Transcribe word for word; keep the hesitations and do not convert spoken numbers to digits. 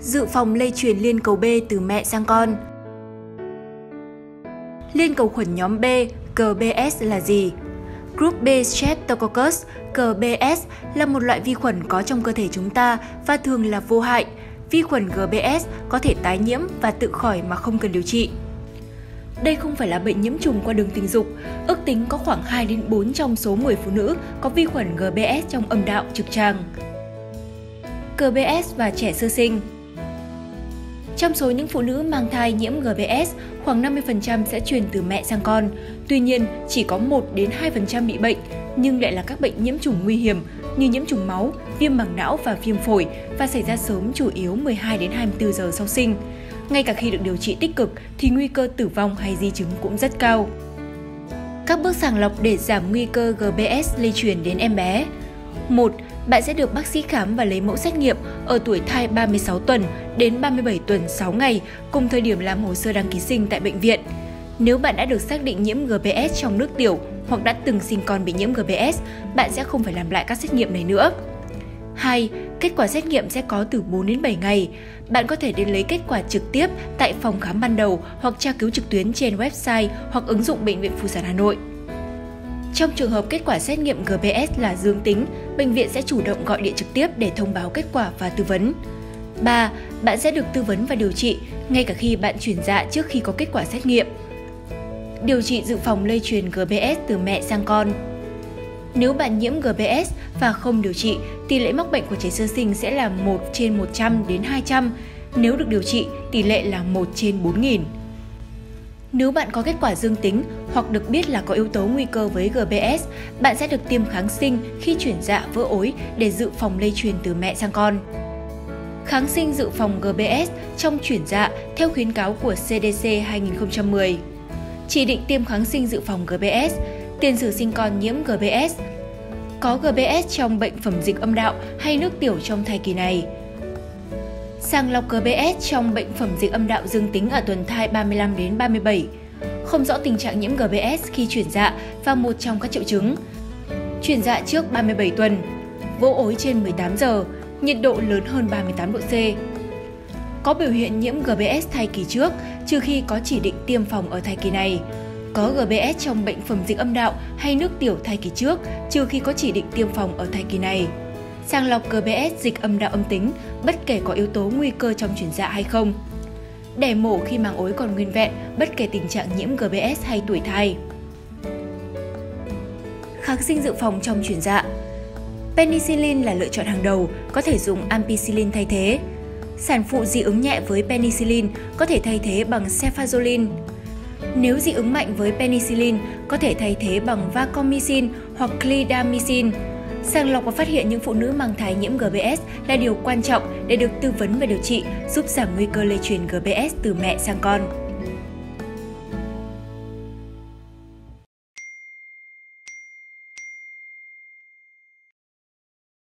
Dự phòng lây truyền liên cầu B từ mẹ sang con. Liên cầu khuẩn nhóm B, G B S là gì? Group B Streptococcus, G B S là một loại vi khuẩn có trong cơ thể chúng ta và thường là vô hại. Vi khuẩn G B S có thể tái nhiễm và tự khỏi mà không cần điều trị. Đây không phải là bệnh nhiễm trùng qua đường tình dục, ước tính có khoảng hai đến bốn trong số mười phụ nữ có vi khuẩn G B S trong âm đạo trực tràng. G B S và trẻ sơ sinh. Trong số những phụ nữ mang thai nhiễm G B S, khoảng năm mươi phần trăm sẽ truyền từ mẹ sang con. Tuy nhiên, chỉ có một đến hai phần trăm bị bệnh, nhưng lại là các bệnh nhiễm trùng nguy hiểm như nhiễm trùng máu, viêm màng não và viêm phổi và xảy ra sớm chủ yếu mười hai đến hai mươi tư giờ sau sinh. Ngay cả khi được điều trị tích cực thì nguy cơ tử vong hay di chứng cũng rất cao. Các bước sàng lọc để giảm nguy cơ G B S lây truyền đến em bé. một. Bạn sẽ được bác sĩ khám và lấy mẫu xét nghiệm ở tuổi thai ba mươi sáu tuần đến ba mươi bảy tuần sáu ngày, cùng thời điểm làm hồ sơ đăng ký sinh tại bệnh viện. Nếu bạn đã được xác định nhiễm G B S trong nước tiểu hoặc đã từng sinh con bị nhiễm G B S, bạn sẽ không phải làm lại các xét nghiệm này nữa. hai. Kết quả xét nghiệm sẽ có từ bốn đến bảy ngày. Bạn có thể đến lấy kết quả trực tiếp tại phòng khám ban đầu hoặc tra cứu trực tuyến trên website hoặc ứng dụng Bệnh viện Phụ sản Hà Nội. Trong trường hợp kết quả xét nghiệm G B S là dương tính, bệnh viện sẽ chủ động gọi điện trực tiếp để thông báo kết quả và tư vấn. ba. Bạn sẽ được tư vấn và điều trị ngay cả khi bạn chuyển dạ trước khi có kết quả xét nghiệm. Điều trị dự phòng lây truyền G B S từ mẹ sang con. Nếu bạn nhiễm G B S và không điều trị, tỷ lệ mắc bệnh của trẻ sơ sinh sẽ là một trên một trăm đến hai trăm. Nếu được điều trị, tỷ lệ là một trên bốn nghìn. Nếu bạn có kết quả dương tính hoặc được biết là có yếu tố nguy cơ với G B S, bạn sẽ được tiêm kháng sinh khi chuyển dạ vỡ ối để dự phòng lây truyền từ mẹ sang con. Kháng sinh dự phòng G B S trong chuyển dạ theo khuyến cáo của C D C hai nghìn không trăm mười. Chỉ định tiêm kháng sinh dự phòng G B S, tiền sử sinh con nhiễm G B S, có G B S trong bệnh phẩm dịch âm đạo hay nước tiểu trong thai kỳ này. Sàng lọc G B S trong bệnh phẩm dịch âm đạo dương tính ở tuần thai ba mươi lăm đến ba mươi bảy. Không rõ tình trạng nhiễm G B S khi chuyển dạ và một trong các triệu chứng. Chuyển dạ trước ba mươi bảy tuần, vỡ ối trên mười tám giờ, nhiệt độ lớn hơn ba mươi tám độ C. Có biểu hiện nhiễm G B S thai kỳ trước, trừ khi có chỉ định tiêm phòng ở thai kỳ này. Có G B S trong bệnh phẩm dịch âm đạo hay nước tiểu thai kỳ trước, trừ khi có chỉ định tiêm phòng ở thai kỳ này. Sàng lọc G B S dịch âm đạo âm tính, bất kể có yếu tố nguy cơ trong chuyển dạ hay không. Đẻ mổ khi màng ối còn nguyên vẹn, bất kể tình trạng nhiễm G B S hay tuổi thai. Kháng sinh dự phòng trong chuyển dạ. Penicillin là lựa chọn hàng đầu, có thể dùng ampicillin thay thế. Sản phụ dị ứng nhẹ với penicillin có thể thay thế bằng cefazolin. Nếu dị ứng mạnh với penicillin, có thể thay thế bằng vancomycin hoặc clindamycin. Sàng lọc và phát hiện những phụ nữ mang thai nhiễm G B S là điều quan trọng để được tư vấn và điều trị, giúp giảm nguy cơ lây truyền G B S từ mẹ sang con.